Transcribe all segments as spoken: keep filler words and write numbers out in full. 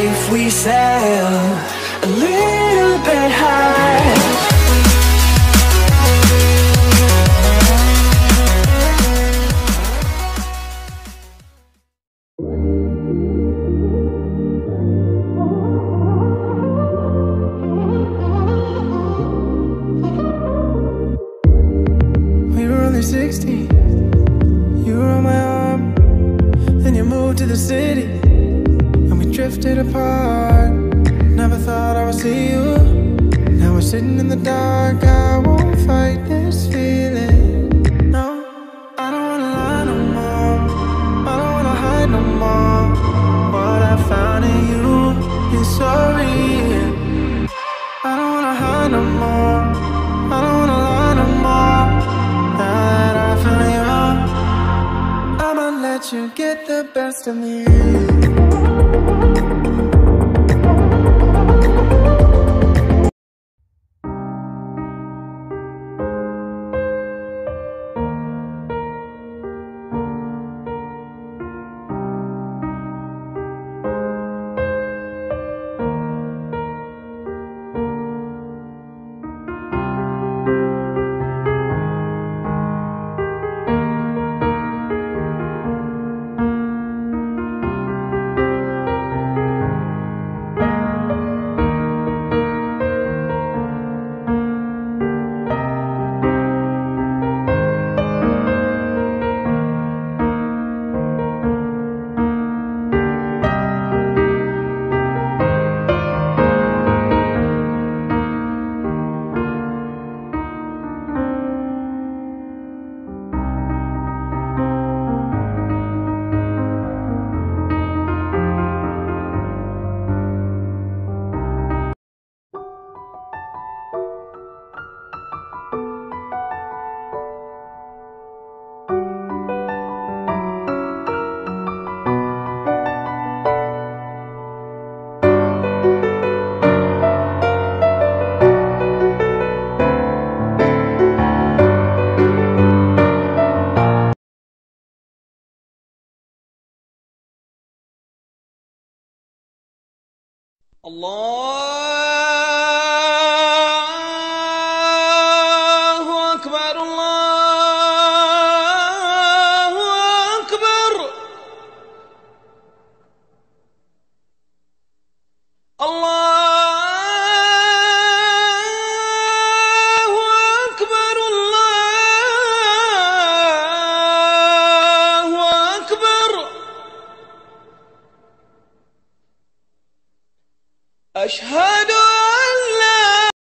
if we sail a little bit high? We were only sixteen. You were on my arm. Then you moved to the city, and we drifted apart. Never thought I would see you. Now we're sitting in the dark. I won't fight this feeling. No, I don't wanna lie no more. I don't wanna hide no more. What I found in you is so real. I don't wanna hide no more. I don't wanna lie no more. Now that I found you, I'ma let you get the best of me. Allahu Akbar, Allahu Akbar, Allahu Akbar, Allahu Akbar. Ashhadu an la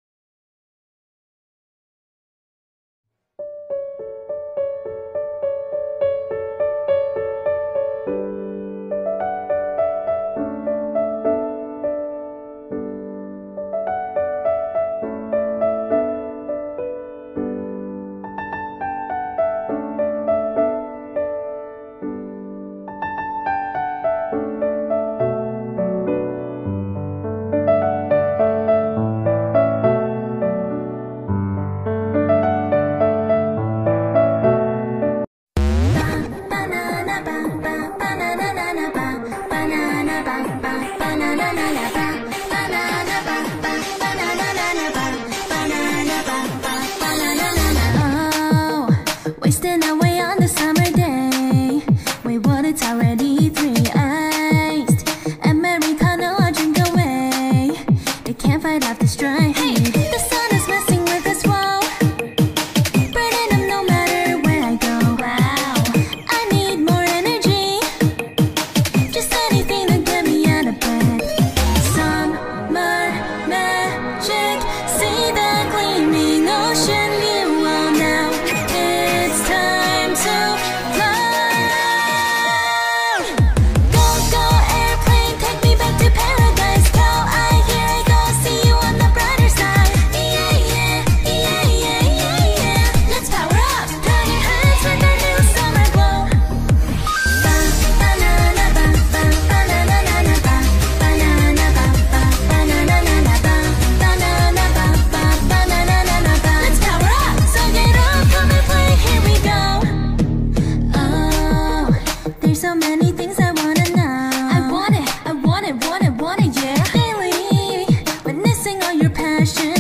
wasting away on the summer day. Wait, what? It's already three iced Americano, I drink away. They can't fight off the strife. Hey, the sun is messing with us, whoa, burning them no matter where I go. Wow, I need more energy, just anything to get me out of bed. Summer magic, see the gleaming ocean view. Well, now it's time to fly. Go, go, airplane, take me back to paradise. Go, I hear I go, see you on the brighter side. Yeah, yeah, yeah, yeah, yeah, yeah. Let's power up, turn your heads with a new summer glow. Ba, banana, ba, ba, banana, na, na, ba, banana, ba, ba, banana, na, na, ba, banana, ba, ba, banana, na, na, ba. Let's power up, so get up, come and play, here we go. Oh, there's so many things I wanna know. I want it, I want it, want it, want it, question.